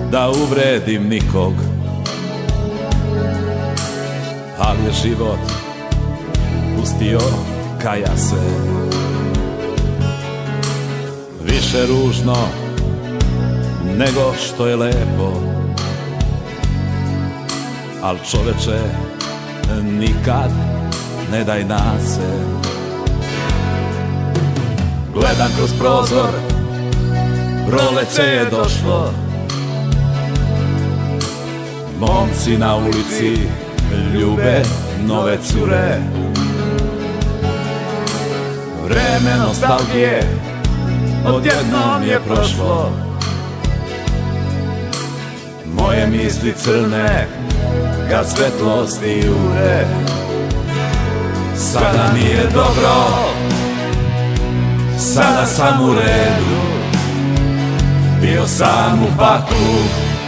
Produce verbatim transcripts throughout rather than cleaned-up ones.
da uvredim nikog, ali je život pustio kaja se. Više ružno nego što je lepo, al čoveče nikad ne daj nase. Gledam kroz prozor, proleće je došlo, momci na ulici ljube nove cure. Vreme nostalgije odjednom je prošlo, moje misli crne kad svetlosti jure. Sada mi je dobro, sada sam u redu, bio sam u paklu,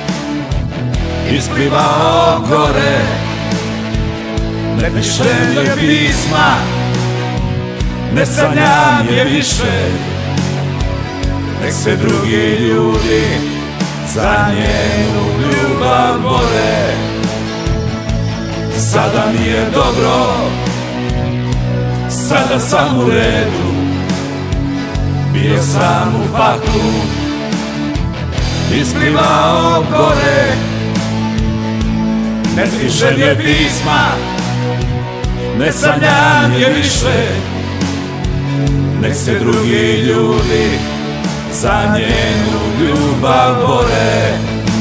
isplivao gore. Ne pišem joj pisma, ne sanjam je više, nek se drugi ljudi za njenu ljubav bore. Sada mi je dobro, sada sam u redu, bio sam u paklu, isplivao gore. Ne pišem je pisma, ne sanjam je više, nek se drugi ljudi za njenu ljubav bore.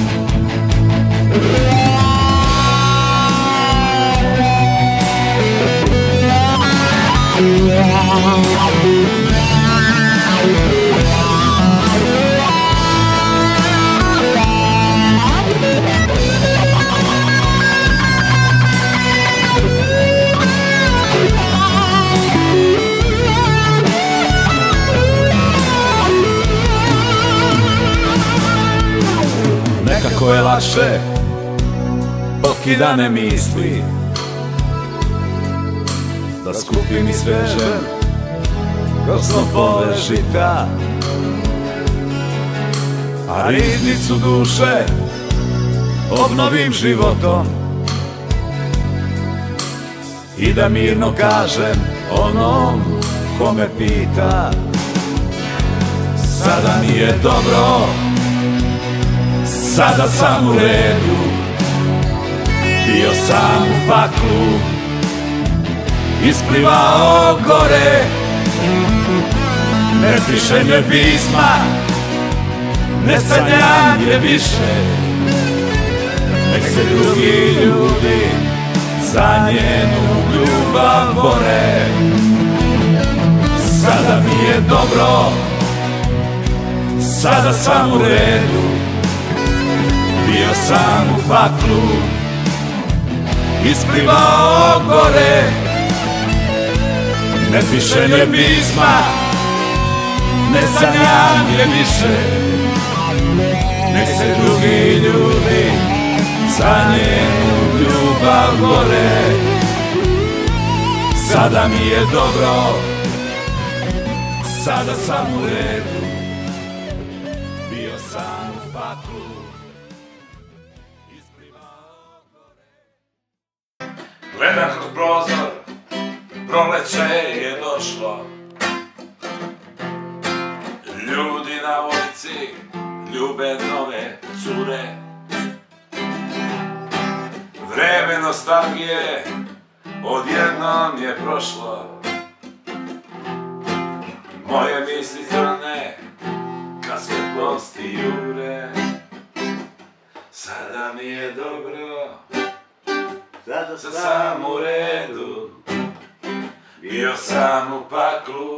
Nekako je lakše pokidane misli, da skupim i svežem kroz snopove žita, a riznicu duše obnovim životom i da mirno kažem onom ko me pita. Sada mi je dobro, sada sam u redu, bio sam u paklu, isplivao gore. Ne pišem joj pisma, ne sanjam je više, nek se drugi ljudi za njenu ljubav bore. Sada mi je dobro, sada sam u redu, bio sam u paklu, isplivao gore. Ne pišem je pisma, ne sanjam je više, nek se drugi ljudi za njenu ljubav bore. Sada mi je dobro, sada sam u redu, bio sam u paklu, isplivao gore. Gledam kroz prozor, proleće je došlo, ljudi na ulici ljube nove cure. Vreme nostalgije odjednom je prošlo, moje misli crne kad svetlosti jure. Sada mi je dobro, sada sam u redu, bio sam u paklu,